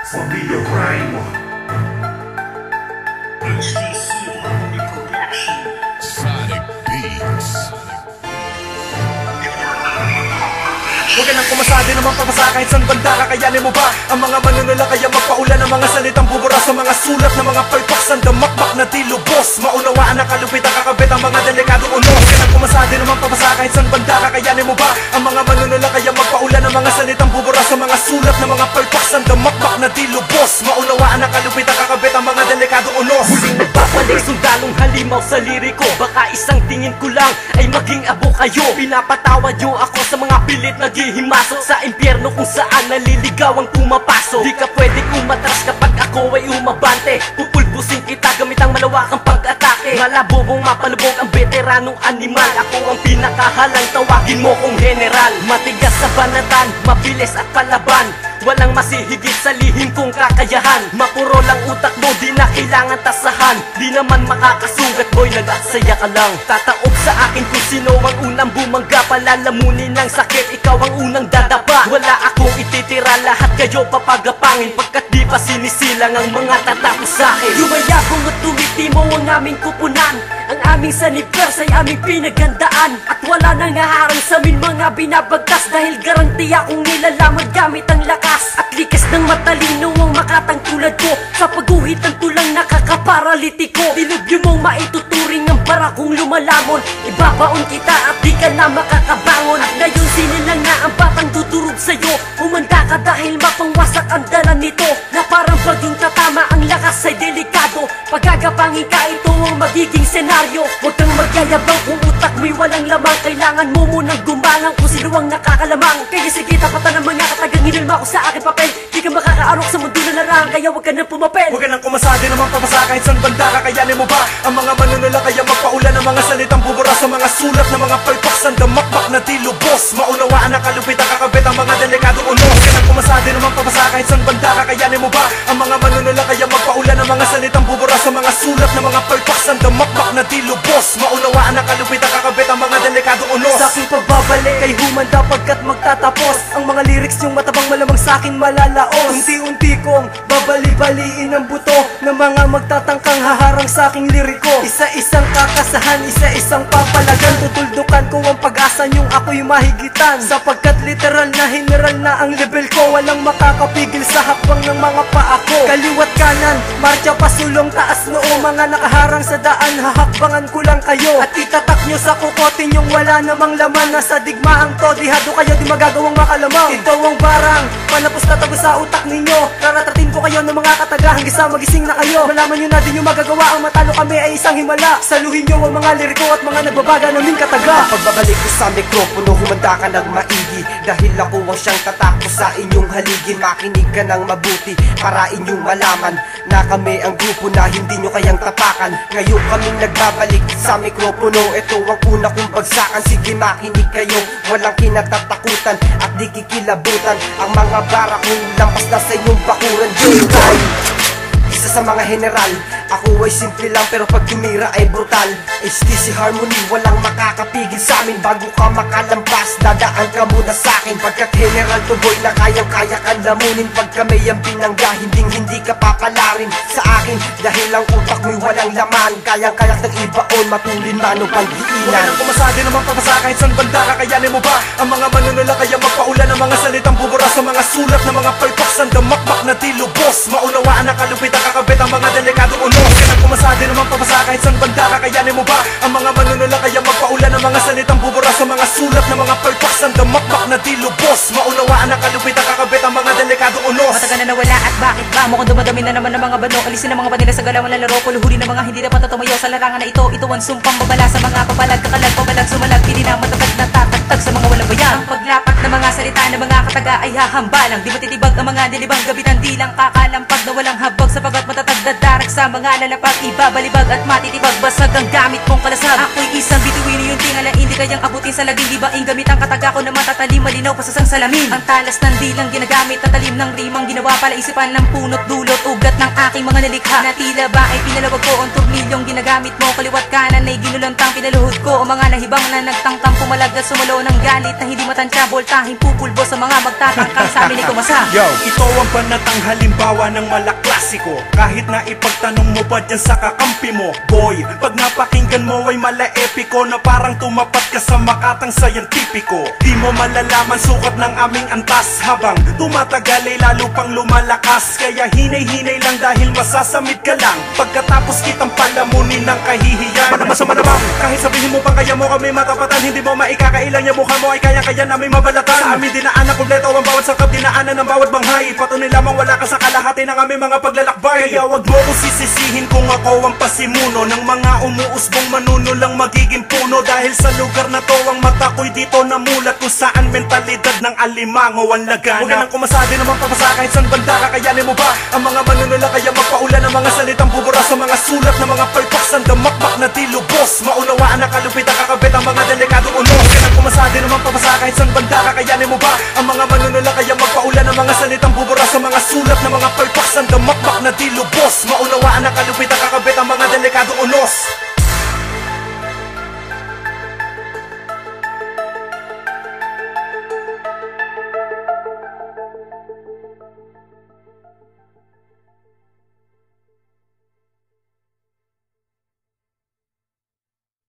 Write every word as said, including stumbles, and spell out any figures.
Zombie Crime H D C Production. Sonic Beats. Huwag ka nang kumasali naman papasa kahit saan banda. Kakayanin mo ba ang mga manunula? Kaya magpaulan ng mga salitang bubura sa mga sulat ng mga palpaksan damakmak na di lubos. Maunawaan ang kalupit ang kakabit ang mga delikadong unos. Huwag ka nang kumasali naman papasa kahit saan banda. Kakayanin mo ba ang mga manunula? Kaya magpaulan ng mga salitang bubura sa mga sulat ng mga palpaksan damakmak na di lubos. Maunawaan ang kalupit ang kakabit ang mga delikadong unos. Huling nagpapalig sundalong halimaw sa liriko. Baka isang tingin ko lang ay maging abo kayo. Pinapatawad nyo ako sa mga pilit na himasok sa impyerno kung saan naliligaw ang pumapasok. Di ka pwedeng umatras kapag ako ay umabante. Pupulbusin kita gamit ang malawakang pag-atake. Malabo mong mapalubog ang veteranong animal. Ako ang pinakahalang, tawagin mo kong general. Matigas sa banatan, mabilis at palaban. Walang masihigit sa lihim kong kakayahan. Mapuro lang utak mo, di na kailangan tasahan. Di naman makakasugat boy, nag-aksaya ka lang. Tataob sa akin kung sino ang unang bumangga. Palalamunin ng sakit, ikaw ang unang dadapa. Wala akong ititira, lahat kayo papagapangin. Pagkat di pa sinisilang ang mga tatapos sa'kin. Yumayabong at tumitimo ang aming kupunan. Ang aming sanipers ay aming pinagandaan. At wala nang haharang sa amin mga binabagtas. Dahil garanti akong nilalaman gamit ang lakas. At likas ng matalino ang makatang tulad ko. Sa pagguhit ng tulang nakakaparalitiko. Dilubyo mong maituturing ang barakong lumalamon. Ibabaon kita at di ka na makakabangon. At ngayon sinilang na ang batang tuturog sa'yo. Humanda ka dahil mapangwasak ang dala nito. Na parang paging tatama ang lakas ay delikado. Pagagapangin ka, ito ang magiging senaryo. Huwag kang magyayabang kung utak mo'y walang lamang. Kailangan mo munang gumanang kung sino ang nakakalamang. Kaya sige, tapatan ng mga katagang hinilma ko sa aking papel. Di ka makakaarok sa mundo na larang, kaya huwag ka nang pumapel. Huwag ka nang kumasali naman papasa kahit saan banda. Kakayanin mo ba ang mga manunula? Kaya magpaulan ng mga salitang bubura sa mga sulat ng mga palpaksan damakmak na di lubos. Maunawaan ang kalupit ang kakabit ang mga delikadong unos. Huwag ka nang kumasali naman papasa kahit saan banda. Kakayanin mo ba ang mga manunula? Kaya magpaulan ng mga salitang bubura sa mga sulat ng mga palpaksan damakmak na di lubos. Maunawaan ang kalupit ang kakabit ang mga delikadong unos. Sa aking pagbabalik kay humanda pagkat magtatapos. Ang mga lyrics yung matabang malamang sa akin malalaos. Unti-unti kong babali-baliin ang buto ng mga magtatangkang haharang sa aking liriko. Isa-isang kakasahan, isa-isang papalagan. Tutuldukan ko ang pag-asa niyong ako'y mahigitan. Sapagkat literal na general na ang level ko. Walang makakapigil sa hakbang ng mga paa ko. Kaliwat kanan, marcha pasulong taas noo. Mga nakaharang sa daan, hahakbangan ko lang kayo. At itatak nyo sa kukotin yung wala namang laman. Nasa digmaang to, dihado kayo di magagawang makalamang. Ito ang barang, panapos na tago sa utak ninyo. Raratratin ko kayo ng mga katagahan, gisa magising na kayo. Malaman nyo na din yung magagawa, ang matalo kami ay isang himala. Saluhin nyo ang mga liriko at mga nagbabaga naming kataga. Pagbabalik ko sa mikropono, humanda ka ng maigi. Dahil ako ang siyang tatakbo sa inyong haligin. Makinig ka ng mabuti para inyong malaman na kami ang grupo na hindi nyo kayang tapakan. Ngayon kaming nagbabalik sa mikropono. Ito ang una kong bagsakan. Sige makinig kayo, walang kinatatakutan at di kikilabutan. Ang mga bara kong lampas na sa inyong bakuran. Joyride, isa sa mga general. Ako ay simple lang pero pag tumira ay brutal. H D C Harmony, walang makakapigil sa amin. Bago ka makalampas, dadaan ka muna sa akin. Pagkat general to boy na kayang-kaya kang lamunin. Pag kami ang pinangga, hinding-hindi ka papalarin sa akin. Dahil ang utak mo'y walang laman. Kayang-kaya ng ibaon, matulin man o Huwag ka pagdiinan. nang kumasali naman papasa kahit saan banda. Kakayanin mo ba ang mga manunula? Kaya magpaulan ng mga salitang bubura sa mga sulat ng mga palpaksan damakmak na di lubos. Maunawaan ang kalupit ang kakabit ang mga delikadong unos. Huwag ka nang kumasali naman papasa kahit saan banda. Kakayanin mo ba ang mga manunula? Kaya magpaulan ng mga salitang bubura sa mga sulat ng mga palpaksan damakmak na di lubos. Maunawaan ang kalupit ang kakabit ang mga delikadong unos. Matagal na nawala at bakit ba? Mukhang dumadami na naman ng mga bano. Alisin ang mga banila sa galawan na laro. Puluhuli ng mga hindi dapat natumayo sa larangan na ito. Ito ang sumpang babala sa mga papalag. Kakalag, pabalag, sumalag. Pili na matatag na tatatag sa mga walang bayan. Ang paglapat ng mga salita ng mga kataga ay hahambalang. Di matitibag ang mga nilibang gabitan. Di lang kakalampag na walang habag. Sapagat matatag na darak sa mga lalapag. Ibabalibag at matitibag. Basag ang gamit mong kalasag. Ako'y isang bituin yung tingala. Hindi kayang abutin sa laging libaing. Gamit ang kataga ko na matatalima. malinaw pa sa sang salamin. Ang talas ng dilang ginagamit at talim ng rimang ginawa pala isipan ng punot dulot ugat ng aking mga nalikha. Na tila ba ay pinalawag ko ang tornilyong ginagamit mo. Kaliwat kanan ay ginulantang pinaluhod ko. O mga nahibang na nagtangkang pumalag at sumulo ng galit na hindi matansya. Voltahing pupulbo sa mga magtatangkang sa amin ni Kumasa. Yo, ito ang banatang halimbawa ng malaklasiko. Kahit na ipagtanong mo ba dyan sa kakampi mo, boy, pag napakinggan mo ay mala-epiko na parang tumapat ka sa makatang sayantipiko. Di mo malalaman sukat ng aming antas habang tumatagal ay lalo pang lumalakas. Kaya hinay-hinay lang dahil masasamid ka lang pagkatapos kitang palamunin ng kahihiyan. Para masama na bang kahit sabihin mo pang kaya mo kami matapatan, hindi mo maikakailang yung mukha mo ay kaya-kaya namin mabalatan. Sa amin dinaanan kompleto ang bawat sangkap, dinaanan ng bawat banghay. Patunay lamang wala ka sa kalahati ng aming mga paglalakbay. Kaya wag mo ko sisisihin kung ako ang pasimuno ng mga umuusbong manuno lang magiging puno. Dahil sa lugar na to ang mata ko'y dito namulat kung saan mentalidad ng alimango ang lagana. Huwag ka nang kumasadi naman papasa kahit saan banda, kakayanin mo ba ang mga manunula kaya magpaulan ng mga salitang bubura sa mga sulat ng mga palpaksan damakmak na di lubos. Maunawaan na kalupit ang kakabit ang mga delikadong unos. Huwag ka nang kumasadi naman papasa kahit saan banda, kakayanin mo ba ang mga manunula kaya magpaulan ng mga salitang bubura sa mga sulat ng mga palpaksan damakmak na di lubos. Maunawaan na kalupit ang kakabit ang mga delikadong unos.